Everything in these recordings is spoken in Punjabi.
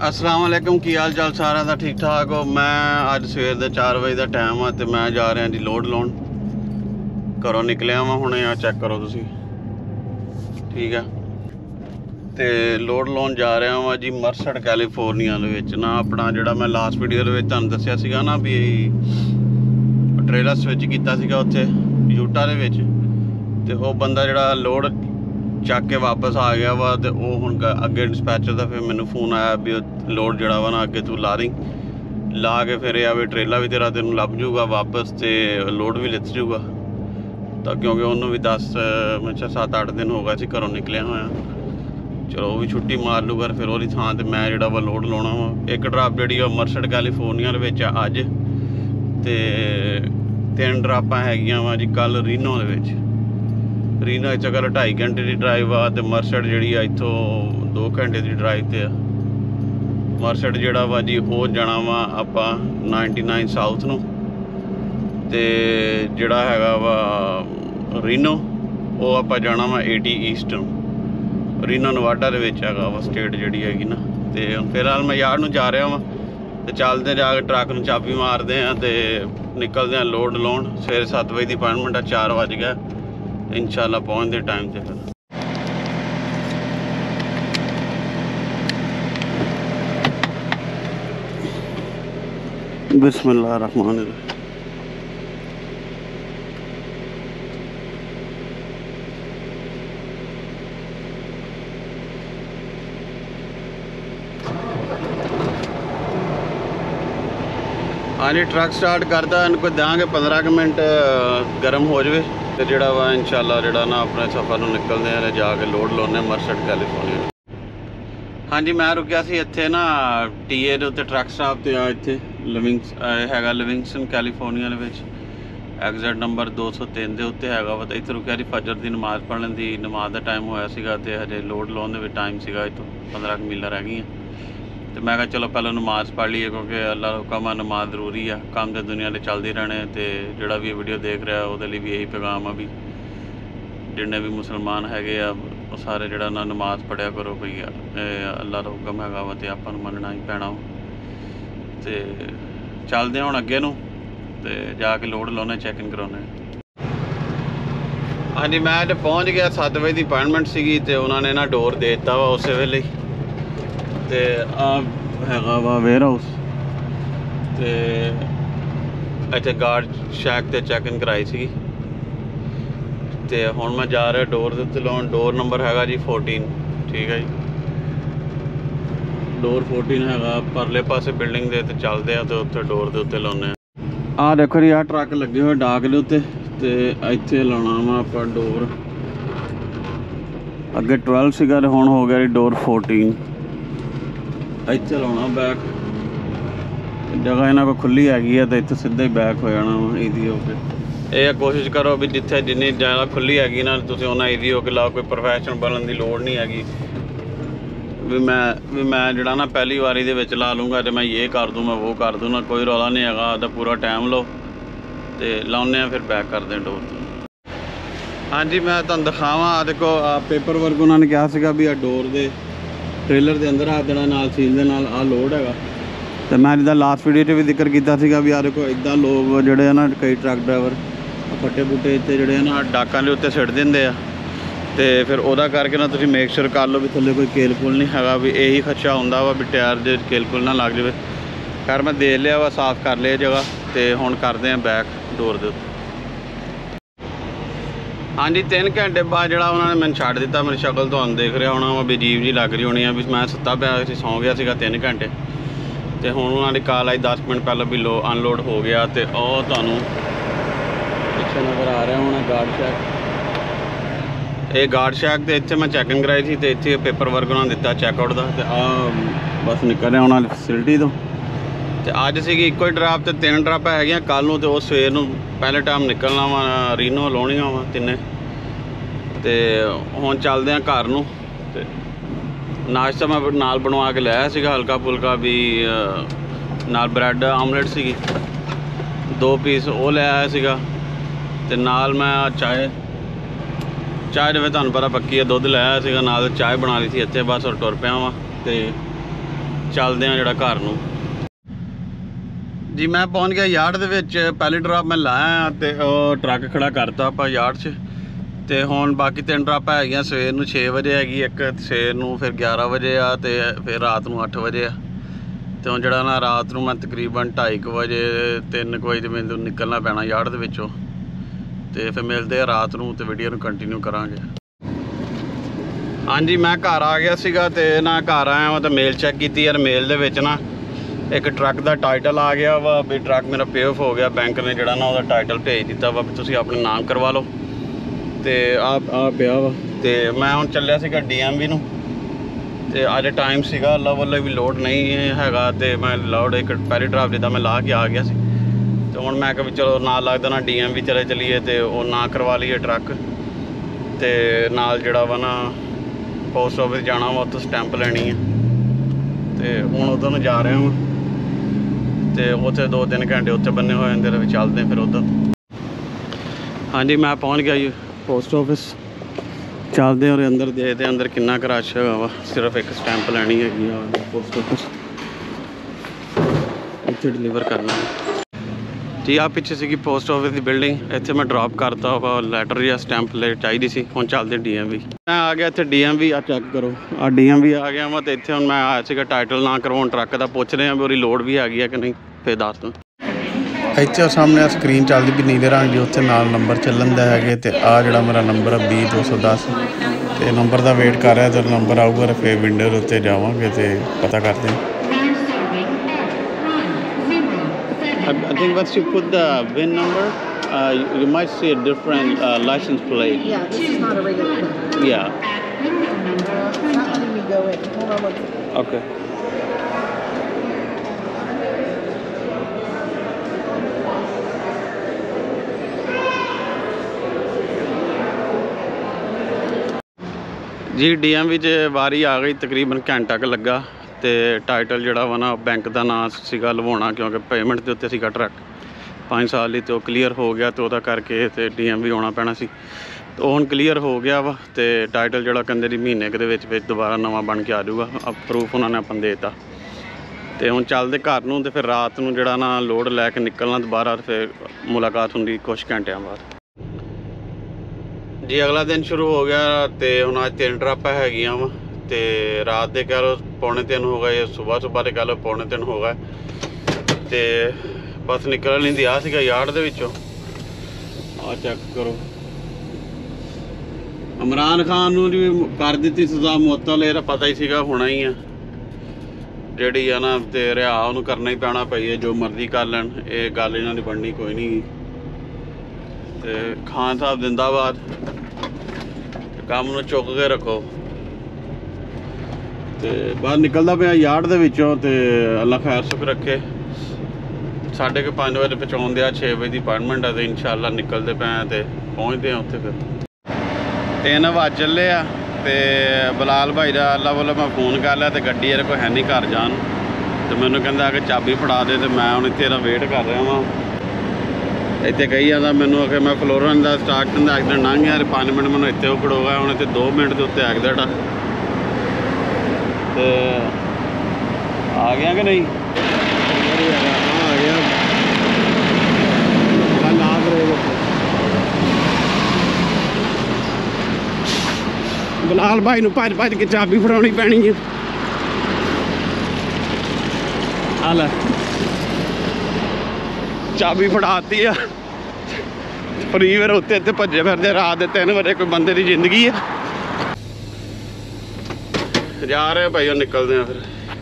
अस्सलाम वालेकुम, की हाल चाल सारा दा ठीक ठाक हो। मैं अज सवेर के 4 बजे का टाइम आ, तो मैं जा रहा जी लोड लाउन। घरों निकलिया वा हुणे, आ चेक करो तुसी, ठीक है। तो लोड लाउन जा रहा वा जी मर्सड कैलीफोर्निया ना। अपना जोड़ा मैं लास्ट वीडियो तुहानूं दस्सिया सीगा ना भी ट्रेलर स्विच किया सीगा उत्थे यूटा दे विच, ते वो बंदा जोड़ा लोड चक के वापस आ गया वा। तो वो हुण अगे डिस्पैचर का फिर मैनू फोन आया भी लोड जड़ा वा ना अगे तू ला दी, ला के फिर यह भी ट्रेला भी तेरा तेन लभ जूगा वापस, तो लोड भी लिथ जूगा। तो क्योंकि उन्होंने भी 7-8 दिन हो गए सी घरों निकलिया होया, चलो वो भी छुट्टी मार लूगा। फिर वो थां ते मैं जोड़ा वा लोड लाउणा वा। एक ड्राप जी मर्सड कैलीफोर्निया अज, तो 3 ड्रापां हैगियां वा जी कल रीनो रीना अगर 2.5 घंटे की ड्राइव आ, तो मर्सड जी इतों 2 घंटे की ड्राइव ते आ। मर्सड जोड़ा वा जी वो जाना वा आपां 99 साउथ नूं, ते जोड़ा हैगा वा रीनो वो आपां जाना वा 80 ईस्ट नूं। रीनो नवाडा दे विच हैगा वा स्टेट जी हैगी ना। तो फिलहाल मैं यार्ड नूं जा रहा वां, तो चलते जाके ट्रक नूं चाबी मारते हैं, तो निकलते हैं लोड लाउण। सवेरे 7 बजे की अपॉइंटमेंट आ, 4 बज गए इंशाल्लाह पहुँचते टाइम से। फिर बिस्मिल्लाह रहमान रहीम। हाँ जी, ट्रक स्टार्ट करता इनको देंगे 15 मिनट गर्म हो जाए, तो जोड़ा वा इंशाल्लाह जोड़ा ना अपने सफ़र में निकलते हैं, जाके लोड लाने मर्सड कैलीफोर्निया। हाँ जी, मैं रुकिया सी इत्थे ना टीए दे उत्ते ट्रक स्टाप ते आ, इत्थे लिविंगस्टन कैलीफोर्निया दे विच एग्जिट नंबर 203 के उत्ते हैगा वा। इत्थे रुकिया जी फजर की नमाज़ पढ़ने की नमाज का टाइम होया सीगा, ते हजे लोड लाउण दे टाइम सीगा, इतों 15 मील रह गई। तो मैं कहा चलो पहले नमाज़ पढ़ लीए, क्योंकि अल्लाह हुक्म है नमाज जरूरी है। काम तो दुनिया में चलते रहने, तो जोड़ा भी वीडियो देख रहा है वो भी यही पैगाम है भी जिन्ने भी मुसलमान हैगे आ वो सारे जोड़ा ना नमाज़ पढ़िया करो, कोई अल्लाह का हुक्म हैगा वा, तो आपां नूं मनना ही पैना। तो चलते हैं हुण अगे नूं, तो जाके लोड लाने चैक इन कराने। हाँ जी, मैं तो पहुँच गया, 7 बजे की अपॉइंटमेंट सी, तो उन्होंने ना डोर दे दिता वा उस वेले। तो हैगा वा वेयर हाउस, तो इत्थे गार्ड शैक ते चैक इन कराई सी। तो हुण मैं जा रहा डोर के उत्ते लाउण। डोर नंबर हैगा जी 14, ठीक है जी। डोर 14 हैगा परले पासे बिल्डिंग दे, तो चलते हैं तो उत्थे डोर के उत्ते लाउने। आ देखो जी, आ ट्रक लगे हुए डाक के उत्ते, तो इत्थे लाना वा आपां डोर। अगे 12 सीगा, हुण हो गया जी डोर 14। इत्थे लाना बैक, जगह इन्हां को खुली हैगी है, तो इत्थे सीधा ही बैक हो जाना वा ईजी हो के। ये कोशिश करो भी जिथे जिन्नी ज़्यादा खुली हैगी ना, तुसीं उन्ना ईजी हो के लाओ। कोई प्रोफैशनल बनने की लोड़ नहीं हैगी भी मैं जोड़ा ना पहली बारी दे विच ला लूँगा, तो मैं ये कर दूँ मैं वो कर दूँ ना, कोई रौला नहीं हैगा। तो पूरा टाइम लो, तो लाने फिर बैक करते हैं डोर। हाँ जी, मैं तुहानूं दिखावां, देखो पेपर वर्क उन्होंने कहा सीगा भी डोर दे ट्रेलर के अंदर हाथ देना नाल सील दे नाल आ लोड हैगा। तो मैं जिद्दां लास्ट वीडियो भी जिक्र किया सीगा भी आ देखो इदां लोग जोड़े है ना, कई ट्रक ड्राइवर फट्टे फुट्टे इत्ते जोड़े है ना डाकां दे उत्ते सिट दिंदे आ। तो फिर ओदा करके ना तुसीं मेक श्योर कर लो भी थल्ले कोई केल कुल नहीं हैगा, भी यही खदशा हुंदा वा भी टायर दे केल कुल ना लग जाए। खैर मैं देख लिया वा, साफ कर लिया जगह, तो हुण करते हैं बैक डोर दे उत्ते। हाँ जी, 3 घंटे बाद जोड़ा उन्होंने मैंने छड्ड दिता। मेरी शक्ल तो देख रहा होना वा भी अजीब जी लग रही होनी है, भी मैं सुत्ता पिया सौ गया सीगा 3 घंटे। तो हुण उन्होंने कॉल आई 10 मिनट पहले भी अनलोड हो गया। तो वह तुहानूं पिछे नज़र आ रहा होना गार्ड शैक, ये गार्ड शैक। तो इत्थे मैं चैकिंग कराई थी, तो इत्थे पेपर वर्क उन्होंने दिता चैकआउट का। तो बस निकल रहा होना फैसिलिटी तो अज सी एको ही ड्राप, तो 3 ड्राप है कल नूं। तो सवेर नूं पहले टाइम निकलना वा, रीनो लाउणियां वा तिन्ने। तो हुण चलदे हैं घर नूं। ते नाश्ता मैं नाल बनवा के लाया सीगा, हल्का फुल्का भी नाल ब्रैड आमलेट सी 2 पीस वो ले आया सीगा। ते नाल मैं चाय जिवें तुहानूं पता पक्की है दुध लाया सीगा, नाल चाय बना ली थी इत्थे बस और टुर पिया वां। ते ਚੱਲਦੇ ਆ ਜਿਹੜਾ ਘਰ ਨੂੰ ਜੀ। ਮੈਂ ਪਹੁੰਚ ਗਿਆ ਯਾਰਡ ਦੇ ਵਿੱਚ। ਪਹਿਲੀ ਡਰਾਪ ਮੈਂ ਲਾਇਆ ਤੇ ਉਹ ਟਰੱਕ ਖੜਾ ਕਰਤਾ ਆਪਾਂ ਯਾਰਡ 'ਚ। ਤੇ ਹੁਣ ਬਾਕੀ 3 ਡਰਾਪਾਂ ਹੈਗੀਆਂ। ਸਵੇਰ ਨੂੰ 6 ਵਜੇ ਹੈਗੀ ਇੱਕ, ਸਵੇਰ ਨੂੰ ਫਿਰ 11 ਵਜੇ ਆ, ਤੇ ਫਿਰ ਰਾਤ ਨੂੰ 8 ਵਜੇ ਆ। ਤੇ ਹੁਣ ਜਿਹੜਾ ਨਾ ਰਾਤ ਨੂੰ ਮੈਂ ਤਕਰੀਬਨ 2:30 ਵਜੇ 3 ਵਜੇ ਮੈਨੂੰ ਨਿਕਲਣਾ ਪੈਣਾ ਯਾਰਡ ਦੇ ਵਿੱਚੋਂ। ਤੇ ਫਿਰ ਮਿਲਦੇ ਆ ਰਾਤ ਨੂੰ ਤੇ ਵੀਡੀਓ ਨੂੰ ਕੰਟੀਨਿਊ ਕਰਾਂਗੇ। ਹਾਂਜੀ ਮੈਂ ਘਰ ਆ ਗਿਆ ਸੀਗਾ ਤੇ ਨਾ ਘਰ ਆਇਆ ਵਾ ਤਾਂ ਮੇਲ ਚੈੱਕ ਕੀਤੀ ਯਾਰ। ਮੇਲ ਦੇ ਵਿੱਚ ਨਾ ਇੱਕ ਟਰੱਕ ਦਾ ਟਾਈਟਲ ਆ ਗਿਆ ਵਾ ਵੀ ਟਰੱਕ ਮੇਰਾ ਪੇ ਆਫ ਹੋ ਗਿਆ। ਬੈਂਕ ਨੇ ਜਿਹੜਾ ਨਾ ਉਹਦਾ ਟਾਈਟਲ ਭੇਜ ਦਿੱਤਾ ਵਾ ਵੀ ਤੁਸੀਂ ਆਪਣੇ ਨਾਮ ਕਰਵਾ ਲਓ। ਤੇ ਆ ਪਿਆ ਵਾ। ਤੇ ਮੈਂ ਹੁਣ ਚੱਲਿਆ ਸੀਗਾ DMV ਨੂੰ। ਤੇ ਅੱਜ ਟਾਈਮ ਸੀਗਾ ਅੱਲਾ ਵੱਲੋਂ ਵੀ ਲੋਡ ਨਹੀਂ ਹੈਗਾ। ਤੇ ਮੈਂ ਲੋਡ ਇੱਕ ਪਹਿਲੀ ਡਰਾਪ ਜਿੱਦਾਂ ਮੈਂ ਲਾ ਕੇ ਆ ਗਿਆ ਸੀ। ਤੇ ਹੁਣ ਮੈਂ ਕਿਹਾ ਵੀ ਚਲੋ ਨਾਲ ਲੱਗਦਾ ਨਾ DMV ਚਲੇ ਚਲੀਏ ਤੇ ਉਹ ਨਾ ਕਰਵਾ ਲਈਏ ਟਰੱਕ। ਤੇ ਨਾਲ ਜਿਹੜਾ ਵਾ ਨਾ ਪੋਸਟ ਆਫਿਸ ਜਾਣਾ ਵਾ, ਉੱਥੋਂ ਸਟੈਂਪ ਲੈਣੀ ਹੈ। ਤੇ ਹੁਣ ਉੱਧਰ ਨੂੰ ਜਾ ਰਿਹਾ ਵਾਂ। ਤੇ ਉੱਥੇ 2-3 ਘੰਟੇ ਉੱਥੇ ਬੰਨੇ ਹੋਏ ਜਾਂਦੇ ਵੀ ਚੱਲਦੇ ਫਿਰ ਉੱਧਰ। ਹਾਂਜੀ ਮੈਂ ਪਹੁੰਚ ਗਿਆ ਜੀ ਪੋਸਟ ਆਫਿਸ। ਚੱਲਦੇ ਔਰ ਅੰਦਰ ਦੇਖਦੇ ਅੰਦਰ ਕਿੰਨਾ ਕੁ ਰਸ਼ ਹੈਗਾ ਵਾ। ਸਿਰਫ ਇੱਕ ਸਟੈਂਪ ਲੈਣੀ ਹੈਗੀ ਆ ਪੋਸਟ ਆਫਿਸ, ਇੱਥੇ ਡਿਲੀਵਰ ਕਰਨਾ ਜੀ। ਆ ਪਿੱਛੇ ਸੀਗੀ ਪੋਸਟ ਆਫਿਸ ਦੀ ਬਿਲਡਿੰਗ। ਇੱਥੇ ਮੈਂ ਡਰੋਪ ਕਰਤਾ ਵਾ ਲੈਟਰ ਜਾਂ ਸਟੈਂਪ ਲੈ ਚਾਹੀਦੀ ਸੀ। ਹੁਣ ਚੱਲਦੇ DMV। ਮੈਂ ਆ ਗਿਆ ਇੱਥੇ DMV। ਆ ਚੈੱਕ ਕਰੋ ਆ DMV ਆ ਗਿਆ ਵਾ। ਤੇ ਇੱਥੇ ਹੁਣ ਮੈਂ ਆਇਆ ਸੀਗਾ ਟਾਈਟਲ ਨਾ ਕਰਵਾਉਣ ਟਰੱਕ ਦਾ। ਪੁੱਛ ਰਹੇ ਆ ਵੀ ਉਹਦੀ ਲੋਡ ਵੀ ਹੈਗੀ ਆ ਕਿ ਨਹੀਂ, ਫਿਰ ਦੱਸ ਦੋ। ਇੱਥੇ ਸਾਹਮਣੇ ਸਕਰੀਨ ਚੱਲਦੀ ਵੀ ਨੀਲੇ ਰੰਗ ਦੀ, ਉੱਥੇ ਨਾਲ ਨੰਬਰ ਚੱਲਣ ਦਾ ਹੈਗੇ। ਤੇ ਆ ਜਿਹੜਾ ਮੇਰਾ ਨੰਬਰ ਆ 20210 ਤੇ ਨੰਬਰ ਦਾ ਵੇਟ ਕਰ ਰਿਹਾ। ਜਦੋਂ ਨੰਬਰ ਆਊਗਾ ਫਿਰ ਵਿੰਡੋ ਦੇ ਉੱਤੇ ਜਾਵਾਂਗੇ ਤੇ ਪਤਾ ਕਰਦੇ ਹਾਂ। I think once you put the VIN number, you might see a different license plate. Yeah, this is not a regular plate. Yeah. Not letting me go in. Hold on, look. Okay. ਜੀ DMV 'ਚ ਵਾਰੀ ਆ ਗਈ। ਤਕਰੀਬਨ ਘੰਟਾ ਕੁ ਲੱਗਾ। ਤੇ ਟਾਈਟਲ ਜਿਹੜਾ ਵਾ ਨਾ ਬੈਂਕ ਦਾ ਨਾਂ ਸੀਗਾ ਲਵਾਉਣਾ, ਕਿਉਂਕਿ ਪੇਮੈਂਟ ਦੇ ਉੱਤੇ ਸੀਗਾ ਟਰੱਕ 5 ਸਾਲ ਲਈ। ਤੇ ਉਹ ਕਲੀਅਰ ਹੋ ਗਿਆ ਤੇ ਉਹਦਾ ਕਰਕੇ ਤੇ DMV ਆਉਣਾ ਪੈਣਾ ਸੀ। ਤੇ ਉਹ ਹੁਣ ਕਲੀਅਰ ਹੋ ਗਿਆ ਵਾ। ਤੇ ਟਾਈਟਲ ਜਿਹੜਾ ਕਹਿੰਦੇ ਦੀ ਮਹੀਨੇ ਕੁ ਦੇ ਵਿੱਚ ਦੁਬਾਰਾ ਨਵਾਂ ਬਣ ਕੇ ਆ ਜਾਊਗਾ। ਪ੍ਰੂਫ ਉਹਨਾਂ ਨੇ ਆਪਾਂ ਨੂੰ ਦੇ ਦਿੱਤਾ। ਤੇ ਹੁਣ ਚੱਲਦੇ ਘਰ ਨੂੰ। ਤੇ ਫਿਰ ਰਾਤ ਨੂੰ ਜਿਹੜਾ ਨਾ ਲੋਡ ਲੈ ਕੇ ਨਿਕਲਣਾ ਦੁਬਾਰਾ। ਫਿਰ ਮੁਲਾਕਾਤ ਹੁੰਦੀ ਕੁਛ ਘੰਟਿਆਂ ਬਾਅਦ ਜੀ। ਅਗਲਾ ਦਿਨ ਸ਼ੁਰੂ ਹੋ ਗਿਆ। ਤੇ ਹੁਣ ਅੱਜ 3 ਡਰਾਪਾਂ ਹੈਗੀਆਂ ਵਾ। ਤੇ ਰਾਤ ਦੇ ਕਹਿ ਲਓ 2:45 ਹੋ ਗਏ, ਸੁਬਾਹ ਦੇ ਕਹਿ ਲਓ 2:45 ਹੋ ਗਏ। ਤੇ ਬਸ ਨਿਕਲਣ ਨਹੀਂ ਦਿਆ ਸੀਗਾ ਯਾਰਡ ਦੇ ਵਿੱਚੋਂ। ਆ ਚੈੱਕ ਕਰੋ ਇਮਰਾਨ ਖਾਨ ਨੂੰ ਵੀ ਕਰ ਦਿੱਤੀ ਸਜ਼ਾ ਮੁਅੱਤਲ। ਇਹ ਤਾਂ ਪਤਾ ਹੀ ਸੀਗਾ ਹੋਣਾ ਹੀ ਆ ਜਿਹੜੀ ਆ ਨਾ। ਤੇ ਰਿਹਾ ਉਹਨੂੰ ਕਰਨਾ ਹੀ ਪੈਣਾ ਪਈ ਜੋ ਮਰਜ਼ੀ ਕਰ ਲੈਣ। ਇਹ ਗੱਲ ਇਹਨਾਂ ਦੀ ਬਣਨੀ ਕੋਈ ਨਹੀਂ। ਤੇ ਖਾਨ ਸਾਹਿਬ ਜ਼ਿੰਦਾਬਾਦ। ਕੰਮ ਨੂੰ ਚੁੱਕ ਕੇ ਰੱਖੋ। ਤੇ ਬਾਹਰ ਨਿਕਲਦਾ ਪਿਆ ਯਾਰਡ ਦੇ ਵਿੱਚੋਂ। ਤੇ ਅੱਲਾ ਖੈਰ ਸੁਖ ਰੱਖੇ। 5:30 ਵਜੇ ਪਹੁੰਚਾਉਣ ਦਿਆ। 6 ਵਜੇ ਦੀ ਅਪਾਇੰਟਮੈਂਟ ਆ। ਤੇ ਇਨਸ਼ਾਅੱਲਾ ਨਿਕਲਦੇ ਪਏ ਤੇ ਪਹੁੰਚਦੇ ਆ ਉੱਥੇ। ਫਿਰ 3 ਵਜ ਚੱਲੇ ਆ। ਤੇ ਬਲਾਲ ਭਾਈ ਦਾ ਅੱਲਾ ਵੱਲੋਂ ਮੈਂ ਫੋਨ ਕਰ ਲਿਆ। ਤੇ ਗੱਡੀ ਇਹਦੇ ਕੋਲ ਹੈ ਨਹੀਂ ਘਰ ਜਾਣ। ਤੇ ਮੈਨੂੰ ਕਹਿੰਦਾ ਕਿ ਚਾਬੀ ਫੜਾ ਦੇ। ਤੇ ਮੈਂ ਹੁਣ ਇੱਥੇ ਇਹਦਾ ਵੇਟ ਕਰ ਰਿਹਾ ਵਾਂ। ਇੱਥੇ ਕਹੀ ਜਾਂਦਾ ਮੈਨੂੰ ਕਿ ਮੈਂ ਫਲੋਰਨ ਦਾ ਸਟਾਰਟਿੰਗ ਦਾ ਐਕਸੀਡੈਂਟ ਲੰਘ ਗਿਆ। 5 ਮਿੰਟ ਮੈਨੂੰ ਇੱਥੇ ਖੜੋਗਾ। ਹੁਣ ਇੱਥੇ 2 ਮਿੰਟ ਦੇ ਉੱਤੇ ਐਕਸੀਡੈਂਟ ਆ। ਤੇ ਆ ਗਿਆ ਕਿ ਨਹੀਂ? ਆ ਗਿਆ। ਨਾ ਬਲਾਲ ਭਾਈ ਨੂੰ ਭੱਜ ਕੇ ਚਾਬੀ ਫੜਾਉਣੀ ਪੈਣੀ ਹੈ। ਆ ਲੈ ਚਾਬੀ ਫੜਾਤੀ ਆ। ਫਰੀ ਫਿਰ ਉੱਤੇ ਇੱਥੇ ਭੱਜੇ ਫਿਰਦੇ ਰਾਤ ਦੇ 3 ਵਜੇ। ਕੋਈ ਬੰਦੇ ਦੀ ਜ਼ਿੰਦਗੀ ਆ। ਜਾ ਰਹੇ ਭਾਈ ਉਹ ਨਿਕਲਦੇ ਆ ਫਿਰ।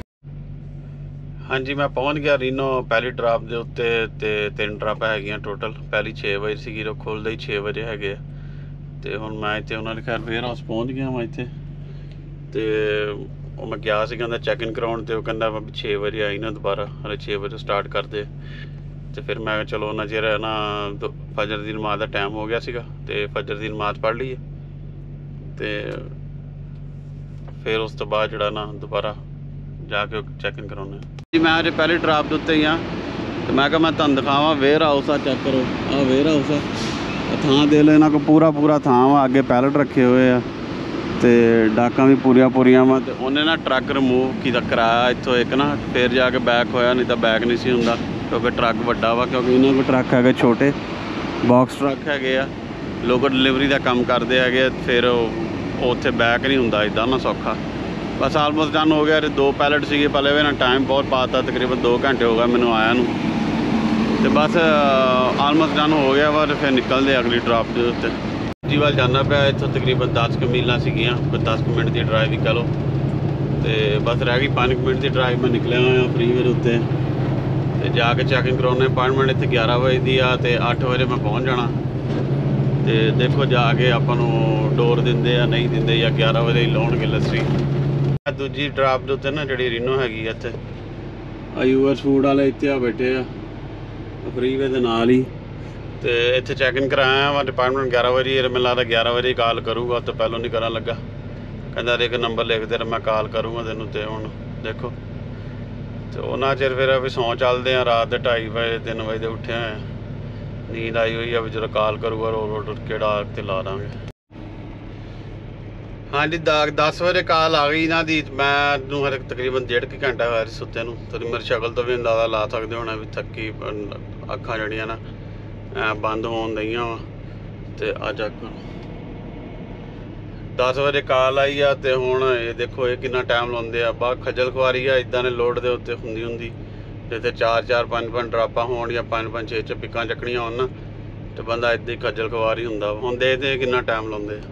ਹਾਂਜੀ ਮੈਂ ਪਹੁੰਚ ਗਿਆ ਰੀਨੋ ਪਹਿਲੀ ਡਰਾਪ ਦੇ ਉੱਤੇ। ਤੇ 3 ਡਰਾਪਾਂ ਹੈਗੀਆਂ ਟੋਟਲ। ਪਹਿਲੀ 6 ਵਜੇ ਸੀਗੀ। ਉਹ ਖੁੱਲ੍ਹਦੇ ਹੀ 6 ਵਜੇ ਹੈਗੇ ਆ। ਤੇ ਹੁਣ ਮੈਂ ਇੱਥੇ ਉਹਨਾਂ ਦੇ ਖੈਰ ਵੇਅਰ ਹਾਊਸ ਪਹੁੰਚ ਗਿਆ ਵਾਂ ਇੱਥੇ। ਤੇ ਉਹ ਮੈਂ ਗਿਆ ਸੀ ਕਹਿੰਦਾ ਚੈੱਕ ਇਨ ਕਰਾਉਣ। ਤੇ ਉਹ ਕਹਿੰਦਾ 6 ਵਜੇ ਆਈ ਨਾ ਦੁਬਾਰਾ। ਹਲੇ 6 ਵਜੇ ਸਟਾਰਟ ਕਰਦੇ। ਤੇ ਫਿਰ ਮੈਂ ਚਲੋ ਉਹਨਾਂ ਚਿਰ ਨਾ ਫਜਰ ਦੀ ਨਮਾਜ਼ ਦਾ ਟਾਈਮ ਹੋ ਗਿਆ ਸੀਗਾ। ਤੇ ਫਜਰ ਦੀ ਨਮਾਜ਼ ਪੜ੍ਹ ਲਈਏ। ਤੇ ਫਿਰ ਉਸ ਤੋਂ ਬਾਅਦ ਜਿਹੜਾ ਨਾ ਦੁਬਾਰਾ ਜਾ ਕੇ ਚੈੱਕ ਇਨ ਕਰਾਉਣਾ ਜੀ। ਮੈਂ ਅਜੇ ਪਹਿਲੀ ਡਰਾਪ ਦੇ ਉੱਤੇ ਹੀ ਹਾਂ। ਤੇ ਮੈਂ ਕਿਹਾ ਮੈਂ ਤੁਹਾਨੂੰ ਦਿਖਾਵਾਂ ਵੇਅਰ ਹਾਊਸ ਆ। ਚੈੱਕ ਕਰੋ ਆ ਵੇਅਰ ਹਾਊਸ ਆ। ਥਾਂ ਦੇ ਲਓ ਇਹਨਾਂ ਕੋਲ ਪੂਰਾ ਥਾਂ ਵਾ। ਅੱਗੇ ਪੈਲਟ ਰੱਖੇ ਹੋਏ ਆ। ਤੇ ਡਾਕਾਂ ਵੀ ਪੂਰੀਆਂ ਵਾ ਤੇ ਉਹਨੇ ਨਾ ਟਰੱਕ ਰਿਮੂਵ ਕੀਤਾ ਕਰਾਇਆ ਇੱਥੋਂ ਇੱਕ ਨਾ, ਫਿਰ ਜਾ ਕੇ ਬੈਕ ਹੋਇਆ, ਨਹੀਂ ਤਾਂ ਬੈਕ ਨਹੀਂ ਸੀ ਹੁੰਦਾ ਕਿਉਂਕਿ ਟਰੱਕ ਵੱਡਾ ਵਾ। ਕਿਉਂਕਿ ਇਹਨਾਂ ਕੋਲ ਟਰੱਕ ਹੈਗੇ ਛੋਟੇ ਬਾਕਸ ਟਰੱਕ ਹੈਗੇ ਆ, ਲੋਕ ਡਿਲੀਵਰੀ ਦਾ ਕੰਮ ਕਰਦੇ ਹੈਗੇ, ਫਿਰ ਉਹ ਉੱਥੇ ਬੈਕ ਨਹੀਂ ਹੁੰਦਾ ਇੱਦਾਂ ਨਾ ਸੌਖਾ। ਬਸ ਆਲਮੋਸਟ ਡਨ ਹੋ ਗਿਆ। 2 ਪੈਲਟ ਸੀਗੇ ਪਹਿਲੇ ਵੀ ਨਾ, ਟਾਈਮ ਬਹੁਤ ਪਾਤਾ, ਤਕਰੀਬਨ 2 ਘੰਟੇ ਹੋ ਗਏ ਮੈਨੂੰ ਆਇਆ ਨੂੰ, ਤੇ ਬਸ ਆਲਮੋਸਟ ਡਨ ਹੋ ਗਿਆ ਵਾ। ਫਿਰ ਨਿਕਲਦੇ ਅਗਲੀ ਡਰਾਪ ਦੇ ਉੱਤੇ ਜੀ ਵੱਲ ਜਾਣਾ ਪਿਆ। ਇੱਥੋਂ ਤਕਰੀਬਨ 10 ਕੁ ਮੀਲਾਂ ਸੀਗੀਆਂ, 10 ਕੁ ਮਿੰਟ ਦੀ ਡਰਾਈਵ ਹੀ ਕਹਿ ਲਓ, ਤੇ ਬਸ ਰਹਿ ਗਈ 5 ਮਿੰਟ ਦੀ ਡਰਾਈਵ। ਮੈਂ ਨਿਕਲਿਆ ਹੋਇਆ ਫਰੀਵੇਅਰ ਉੱਤੇ ਤੇ ਜਾ ਕੇ ਚੈਕਿੰਗ ਕਰਾਉਣੇ। ਅਪਾਇੰਟਮੈਂਟ ਇੱਥੇ 11 ਵਜੇ ਦੀ ਆ ਤੇ 8 ਵਜੇ ਮੈਂ ਪਹੁੰਚ ਜਾਣਾ। ਤੇ ਦੇਖੋ ਜਾ ਕੇ ਆਪਾਂ ਨੂੰ ਡੋਰ ਦਿੰਦੇ ਆ ਨਹੀਂ ਦਿੰਦੇ, ਜਾਂ 11 ਵਜੇ ਹੀ ਲਾਉਣਗੇ ਲੱਸੀ। ਦੂਜੀ ਡਰਾਪ ਦੇ ਉੱਤੇ ਨਾ ਜਿਹੜੀ ਰੀਨੋ ਹੈਗੀ ਆ ਇੱਥੇ, ਯੂਐਸ ਫੂਡ ਵਾਲੇ ਇੱਥੇ ਆ ਬੈਠੇ ਆ ਫਰੀਵੇ ਦੇ ਨਾਲ ਹੀ, ਤੇ ਇੱਥੇ ਚੈਕਿੰਗ ਕਰਾਇਆ ਵਾ। ਡਿਪਾਰਟਮੈਂਟ 11 ਵਜੇ, ਮੈਨੂੰ ਲੱਗਦਾ 11 ਵਜੇ ਕਾਲ ਕਰੂਗਾ, ਤੇ ਪਹਿਲਾਂ ਨਹੀਂ ਕਰਨ ਲੱਗਾ, ਕਹਿੰਦਾ ਇੱਕ ਨੰਬਰ ਲਿਖ ਦੇ ਮੈਂ ਕਾਲ ਕਰੂੰਗਾ ਤੈਨੂੰ। ਤੇ ਹੁਣ ਦੇਖੋ, ਤੇ ਉਹਨਾਂ ਚਿਰ ਫਿਰ ਵੀ ਸੌਂ ਚੱਲਦੇ ਆ। ਰਾਤ ਦੇ 2:30 ਵਜੇ 3 ਵਜੇ ਦੇ ਉੱਠੇ ਹੋਏ, ਨੀਂਦ ਆਈ ਹੋਈ ਆ ਵੀ ਜਦੋਂ ਕਾਲ ਕਰੂਗਾ ਰੋਡ ਕਿਹੜਾ ਤੇ ਲਾ ਦਾਂਗੇ। ਹਾਂਜੀ 10 ਵਜੇ ਕਾਲ ਆ ਗਈ ਇਹਨਾਂ ਦੀ। ਮੈਨੂੰ ਹਰ ਤਕਰੀਬਨ 1.5 ਘੰਟਾ ਹੋਇਆ ਸੀ ਸੁੱਤੇ ਨੂੰ, ਤੇ ਮੇਰੀ ਸ਼ਕਲ ਤੋਂ ਵੀ ਅੰਦਾਜ਼ਾ ਲਾ ਸਕਦੇ ਹੋਣਾ ਵੀ ਥੱਕੀ, ਅੱਖਾਂ ਜਿਹੜੀਆਂ ਨਾ ਬੰਦ ਹੋਣ ਦਈਆਂ ਵਾ। ਤੇ ਅੱਜ 10 ਵਜੇ ਕਾਲ ਆਈ ਆ, ਤੇ ਹੁਣ ਇਹ ਦੇਖੋ ਇਹ ਕਿੰਨਾ ਟਾਈਮ ਲਾਉਂਦੇ ਆ। ਬਾ ਖੱਜਲ ਖੁਆਰੀ ਆ ਇੱਦਾਂ ਨੇ ਲੋਡ ਦੇ ਉੱਤੇ ਹੁੰਦੀ ਜਿੱਥੇ 4-4 5-5 ਡਰਾਪਾਂ ਹੋਣ ਜਾਂ 5-5 6-6 ਪਿੱਕਾਂ ਚੱਕਣੀਆਂ ਹੋਣ ਨਾ, ਤੇ ਬੰਦਾ ਇੱਦਾਂ ਹੀ ਖੱਜਲ ਖੁਆਰੀ ਹੁੰਦਾ। ਹੁਣ ਦੇਖਦੇ ਕਿੰਨਾ ਟਾਈਮ ਲਾਉਂਦੇ ਆ।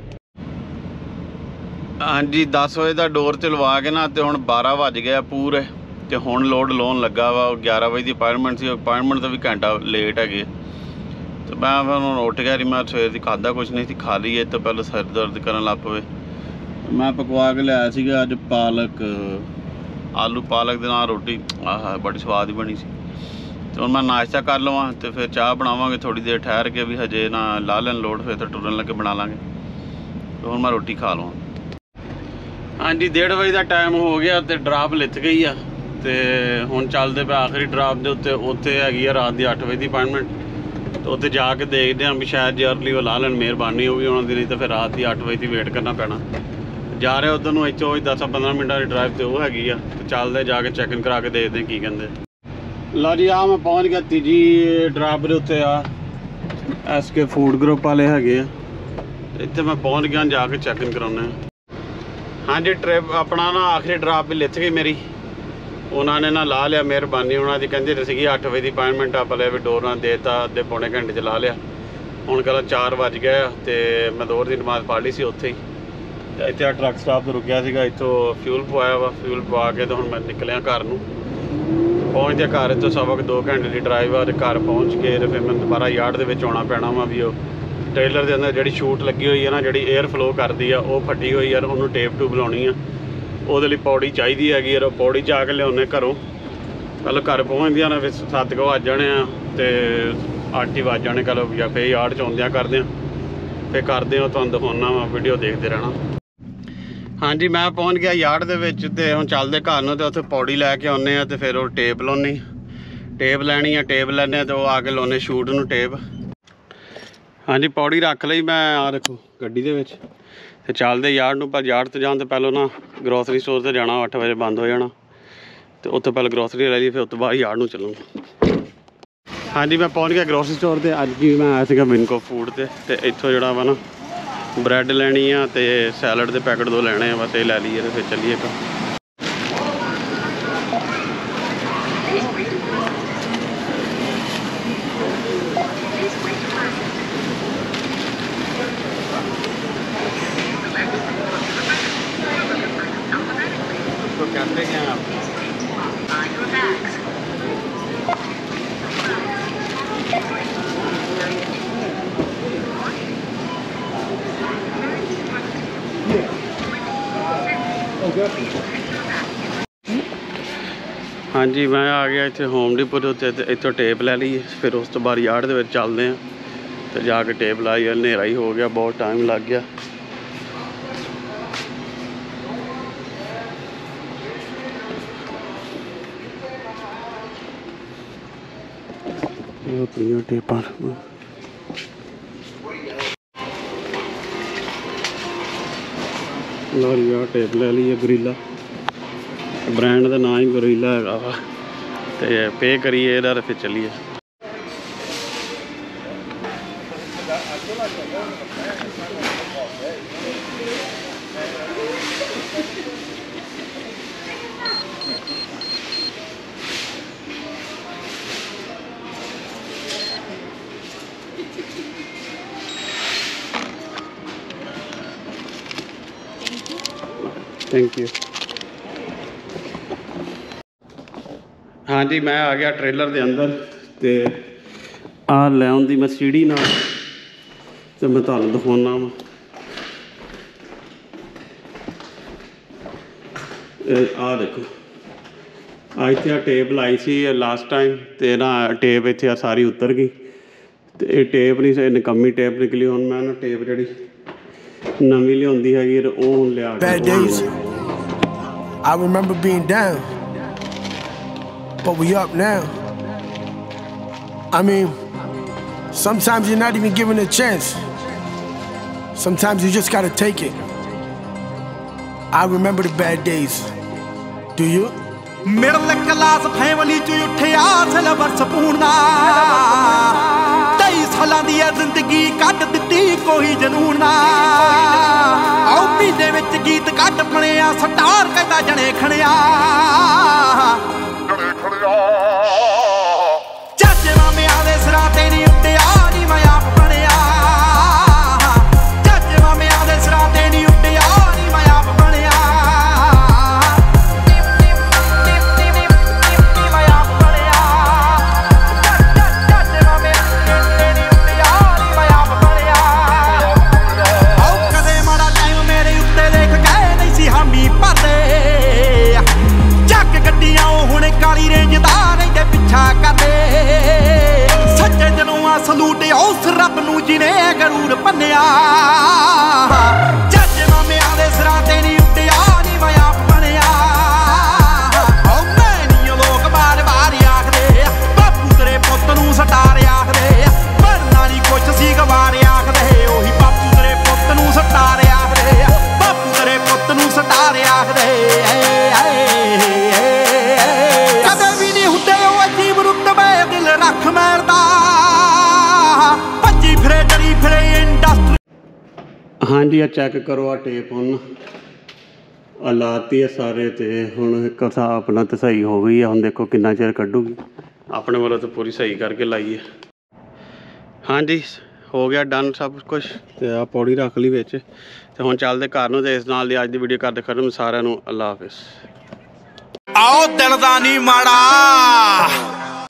ਹਾਂਜੀ 10 ਵਜੇ ਦਾ ਡੋਰ 'ਚ ਲਵਾ ਕੇ ਨਾ, ਤੇ ਹੁਣ 12 ਵੱਜ ਗਿਆ ਪੂਰੇ, ਤੇ ਹੁਣ ਲੋਡ ਲਾਉਣ ਲੱਗਾ ਵਾ। 11 ਵਜੇ ਦੀ ਅਪਾਇੰਟਮੈਂਟ ਸੀ, ਅਪਾਇੰਟਮੈਂਟ ਤੋਂ ਵੀ ਘੰਟਾ ਲੇਟ ਹੈਗੇ। ਤੇ ਮੈਂ ਫਿਰ ਹੁਣ ਉੱਠ ਗਿਆ। ਮੈਂ ਸਵੇਰ ਦੀ ਖਾਧਾ ਕੁਛ ਨਹੀਂ ਸੀ, ਖਾ ਲਈ। ਇਹ ਤੋਂ ਪਹਿਲਾਂ ਸਿਰ ਦਰਦ ਕਰਨ ਲੱਗ ਪਵੇ। ਮੈਂ ਪਕਵਾ ਕੇ ਲਿਆਇਆ ਸੀਗਾ ਅੱਜ ਪਾਲਕ, ਆਲੂ ਪਾਲਕ ਦੇ ਨਾਲ ਰੋਟੀ, ਆਹ ਬੜੀ ਸਵਾਦ ਹੀ ਬਣੀ ਸੀ। ਤੇ ਹੁਣ ਮੈਂ ਨਾਸ਼ਤਾ ਕਰ ਲਵਾਂ, ਤੇ ਫਿਰ ਚਾਹ ਬਣਾਵਾਂਗੇ ਥੋੜ੍ਹੀ ਦੇਰ ਠਹਿਰ ਕੇ, ਵੀ ਹਜੇ ਨਾ ਲਾ ਲੈਣ ਲੋਡ, ਫਿਰ ਤਾਂ ਟੁਰਨ ਲੱਗੇ ਬਣਾ ਲਾਂਗੇ। ਤੇ ਹੁਣ ਮੈਂ ਰੋਟੀ ਖਾ ਲਵਾਂ। ਹਾਂਜੀ 1:30 ਵਜੇ ਦਾ ਟਾਈਮ ਹੋ ਗਿਆ, ਤੇ ਡਰਾਪ ਲਿੱਥ ਗਈ ਆ। ਤੇ ਹੁਣ ਚੱਲਦੇ ਪਏ ਆਖਰੀ ਡਰਾਪ ਦੇ ਉੱਤੇ। ਉੱਥੇ ਹੈਗੀ ਆ ਰਾਤ ਦੀ 8 ਵਜੇ ਦੀ ਅਪਾਇੰਟਮੈਂਟ, ਤੇ ਉੱਥੇ ਜਾ ਕੇ ਦੇਖਦੇ ਹਾਂ ਵੀ ਸ਼ਾਇਦ ਜੇ ਅਰਲੀ ਉਹ ਲਾ ਲੈਣ, ਮਿਹਰਬਾਨੀ ਉਹ ਵੀ ਉਹਨਾਂ ਦੀ, ਨਹੀਂ ਤਾਂ ਫਿਰ ਰਾਤ ਦੀ 8 ਵਜੇ ਦੀ ਵੇਟ ਕਰਨਾ ਪੈਣਾ। ਜਾ ਰਹੇ ਉੱਧਰ ਨੂੰ, ਇੱਥੋਂ 10-15 ਮਿੰਟਾਂ ਦੀ ਡਰਾਈਵ ਤੇ ਉਹ ਹੈਗੀ ਆ, ਤੇ ਚੱਲਦੇ ਜਾ ਕੇ ਚੈਕਿੰਗ ਕਰਾ ਕੇ ਦੇਖਦੇ ਕੀ ਕਹਿੰਦੇ। ਲਓ ਜੀ ਆ ਮੈਂ ਪਹੁੰਚ ਗਿਆ ਤੀਜੀ ਡਰਾਪ ਦੇ ਉੱਤੇ ਆ। SK ਫੂਡ ਗਰੁੱਪ ਵਾਲੇ ਹੈਗੇ ਆ, ਇੱਥੇ ਮੈਂ ਪਹੁੰਚ ਗਿਆ। ਜਾ ਕੇ ਚੈਕਿੰਗ ਕਰਾਉਂਦੇ। ਹਾਂਜੀ ਟ੍ਰਿਪ ਆਪਣਾ ਨਾ ਆਖਰੀ ਡਰਾਪ ਵੀ ਲਿੱਥ ਗਈ ਮੇਰੀ, ਉਹਨਾਂ ਨੇ ਨਾ ਲਾ ਲਿਆ, ਮਿਹਰਬਾਨੀ ਉਹਨਾਂ ਦੀ। ਕਹਿੰਦੇ ਸੀਗੀ 8 ਵਜੇ ਦੀ ਅਪਾਇੰਟਮੈਂਟ ਆ, ਪਹਿਲੇ ਵੀ ਡੋਰ ਨਾਲ ਦੇਤਾ, ਅੱਧੇ ਪੌਣੇ ਘੰਟੇ 'ਚ ਲਾ ਲਿਆ। ਹੁਣ ਕਹਿੰਦਾ 4 ਵੱਜ ਗਏ ਆ, ਤੇ ਮੈਂ ਦੋਹਰ ਦੀ ਨਮਾਜ਼ ਪੜ੍ਹ ਲਈ ਸੀ ਉੱਥੇ ਹੀ। ਇੱਥੇ ਆ ਟਰੱਕ ਸਟਾਪ 'ਤੇ ਰੁਕਿਆ ਸੀਗਾ, ਇੱਥੋਂ ਫਿਊਲ ਪਵਾਇਆ ਵਾ। ਫਿਊਲ ਪਵਾ ਕੇ ਤੇ ਹੁਣ ਮੈਂ ਨਿਕਲਿਆ ਘਰ ਨੂੰ। ਪਹੁੰਚਦੇ ਘਰ, ਇੱਥੋਂ ਸਵਾ 2 ਘੰਟੇ ਦੀ ਡਰਾਈਵ ਆ। ਤੇ ਘਰ ਪਹੁੰਚ ਕੇ ਤੇ ਫਿਰ ਮੈਨੂੰ ਦੁਬਾਰਾ ਯਾਰਡ ਦੇ ਵਿੱਚ ਆਉਣਾ ਪੈਣਾ ਵਾ। ਵੀ ਉਹ ਟ੍ਰੇਲਰ ਦੇ ਅੰਦਰ ਜਿਹੜੀ ਸ਼ੂਟ ਲੱਗੀ ਹੋਈ ਹੈ ਨਾ, ਜਿਹੜੀ ਏਅਰ ਫਲੋ ਕਰਦੀ ਆ, ਉਹ ਫਟੀ ਹੋਈ ਯਾਰ, ਉਹਨੂੰ ਟੇਪ ਟੂਬ ਲਾਉਣੀ ਆ। ਉਹਦੇ ਲਈ ਪੌੜੀ ਚਾਹੀਦੀ ਹੈਗੀ ਯਾਰ, ਉਹ ਪੌੜੀ ਜਾ ਕੇ ਲਿਆਉਂਦੇ ਘਰੋਂ। ਪਹਿਲਾਂ ਘਰ ਪਹੁੰਚਦੀਆਂ ਨੇ ਫਿਰ 7 ਕੁ ਵੱਜ ਜਾਣੇ ਆ, ਤੇ 8 ਹੀ ਵੱਜ ਜਾਣੇ ਕਹਿ ਲਓ। ਜਾਂ ਫਿਰ ਯਾਰਡ 'ਚ ਆਉਂਦਿਆਂ ਕਰਦੇ ਆ, ਫਿਰ ਕਰਦੇ ਹੋ ਤੁਹਾਨੂੰ ਦਿਖਾਉਣਾ ਵਾ, ਵੀਡੀਓ ਦੇਖਦੇ ਰਹਿਣਾ। ਹਾਂਜੀ ਮੈਂ ਪਹੁੰਚ ਗਿਆ ਯਾਰਡ ਦੇ ਵਿੱਚ, ਤੇ ਹੁਣ ਚੱਲਦੇ ਘਰ ਨੂੰ। ਤੇ ਉੱਥੇ ਪੌੜੀ ਲੈ ਕੇ ਆਉਂਦੇ ਆ, ਤੇ ਫਿਰ ਉਹ ਟੇਪ ਲਾਉਣੀ, ਟੇਪ ਲੈਣੀ ਆ, ਟੇਪ ਲੈਂਦੇ ਆ, ਤੇ ਉਹ ਆ ਕੇ ਲਾਉਂਦੇ ਸ਼ੂਟ ਨੂੰ ਟੇਪ। ਹਾਂਜੀ ਪੌੜੀ ਰੱਖ ਲਈ ਮੈਂ, ਆ ਦੇਖੋ ਗੱਡੀ ਦੇ ਵਿੱਚ। ਤੇ ਚੱਲਦੇ ਯਾਰਡ ਨੂੰ। ਪਰ ਯਾਰਡ 'ਤੇ ਜਾਣ ਤੋਂ ਪਹਿਲਾਂ ਨਾ ਗਰੋਸਰੀ ਸਟੋਰ 'ਤੇ ਜਾਣਾ, 8 ਵਜੇ ਬੰਦ ਹੋ ਜਾਣਾ। ਤੇ ਉੱਥੇ ਪਹਿਲਾਂ ਗਰੋਸਰੀ ਲੈ ਲਈ, ਫਿਰ ਉਸ ਤੋਂ ਬਾਅਦ ਯਾਰਡ ਨੂੰ ਚੱਲੂੰਗਾ। ਹਾਂਜੀ ਮੈਂ ਪਹੁੰਚ ਗਿਆ ਗਰੋਸਰੀ ਸਟੋਰ 'ਤੇ। ਅੱਜ ਵੀ ਮੈਂ ਆਇਆ ਸੀਗਾ ਵਿਨਕੋ ਫੂਡ 'ਤੇ। ਤੇ ਇੱਥੋਂ ਜਿਹੜਾ ਵਾ ਨਾ ਬਰੈਡ ਲੈਣੀ ਆ, ਤੇ ਸੈਲਡ ਦੇ ਪੈਕਟ 2 ਲੈਣੇ ਆ, ਬਸ ਇਹ ਲੈ ਲਈਏ, ਤੇ ਫਿਰ ਚੱਲੀਏ ਘਰ। कैसे क्या आप हाँ जी मैं आ गया इतने होम डिपो के उत्ते, इतों टेप लै ली। फिर उस तो बाद यार्ड के चलते हैं, तो जाके टेप लाई। हनेरा ही हो गया, बहुत टाइम लग गया। टेपा लो जी आ टेप ले ली है गोरिल्ला, ब्रांड का नाम ही गोरिल्ला है वा। तो पे करिए इधर फिर चलिए। Thank you. हाँ जी मैं आ गया ट्रेलर के अंदर, तो आ लैन दी मैं सीढ़ी ना तो मैं तुहानूं दिखाना वा। आ देखो आ इत्थे टेप लाई सी लास्ट टाइम, तो ना टेप इत्थे सारी उतर गई, तो ये टेप नहीं निकम्मी टेप निकली। हुण मैं ना टेप जिहड़ी नवीं लिआंदी हैगी वो हुण लिआ के I remember being down, but we up now. I mean, sometimes you're not even given a chance. Sometimes you just gotta take it. I remember the bad days. Do you? Middle class family to uthiya silver spoon da 23 ਸਾਲਾਂ ਦੀ ਜ਼ਿੰਦਗੀ ਕੱਢ ਦਿੱਤੀ ਕੋਈ ਜਨੂਨ ਨਾ ਆਉ ਮਹੀਨੇ ਵਿੱਚ ਗੀਤ ਕੱਢ ਬਣਿਆ ਸਟਾਰ ਕਹਿੰਦਾ ਜਣੇ ਖਣਿਆ ਚਾਚੇ ਮਾਮਿਆਂ ਦੇ ਸਿਰਾਂ ਤੇ ਨਹੀਂ ਉੱਡਿਆ ਨੀ ਮੈਂ ਆਪ ਬਣਿਆ ਚਾਚੇ ਮਾਮਿਆਂ ਦੇ ਸਿਰਾਂ ਤੇ ਨਹੀਂ ਉੱਡਿਆ ਨੀ ਮੈਂ ਆਪ ਬਣਿਆ ਕਾਲੀ ਰੇਂਜ ਦਾ ਰਹਿੰਦੇ ਪਿੱਛਾ ਕਰਦੇ ਸੱਚੇ ਦਿਲੋਂ ਆ ਸਲੂਟ ਉਸ ਰੱਬ ਨੂੰ ਜਿਹਨੇ ਗਰੂਰ ਭੰਨਿਆ ਚਾਚੇ ਮਾਮਿਆਂ ਦੇ ਸਿਰਾਂ ਤੇ ਨਹੀਂ ਉੱਡਿਆ ਨੀ ਮੈਂ ਆਪ ਬਣਿਆ ਓ ਮੈਨੂੰ ਲੋਕ ਬਾਰ-ਬਾਰ ਆਖਦੇ ਬਾਪੂ ਤੇਰੇ ਪੁੱਤ ਨੂੰ ਸਟਾਰ ਆਖਦੇ ਬਣਨਾ ਨਹੀਂ ਕੁਛ ਸੀ ਗਵਾਰ ਆਖਦੇ ਉਹੀ ਬਾਪੂ ਤੇਰੇ ਪੁੱਤ ਨੂੰ ਸਟਾਰ ਆਖਦੇ ਬਾਪੂ ਤੇਰੇ ਪੁੱਤ ਨੂੰ ਸਟਾਰ ਆਖਦੇ ਰੱਖ ਮਾਰਦਾ ਭੱਜੀ ਫਿਰੇ ਡਰੀ ਫਿਰੇ ਇੰਡਸਟਰੀ। हाँ जी आ चेक करो आ टेप हुण आ लाती है सारे, तो हुण एक अपना तो सही हो गई है। हुण देखो कितना चिर कड्डूगी, अपने वालों तो पूरी सही करके लाई है। हाँ जी हो गया डन सब कुछ, तो आ पौड़ी रख ली विच, तो हुण चलदे घर नूं। ते इस नाल दी अज दी वीडियो करदे खत्म। सारिआं नूं अल्लाह हाफिज़। आओ दिल दा नहीं माड़ा